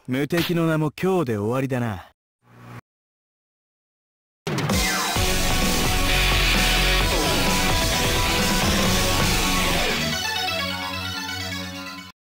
無敵の名も今日で終わりだな。